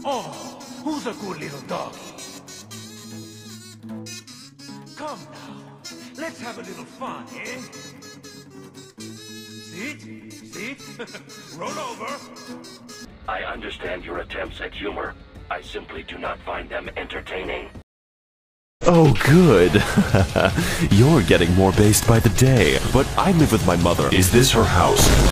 Oh, who's a good little doggy? Come now, let's have a little fun, eh? Sit. Roll over. I understand your attempts at humor. I simply do not find them entertaining. Oh, good. You're getting more based by the day. But I live with my mother. Is this her house?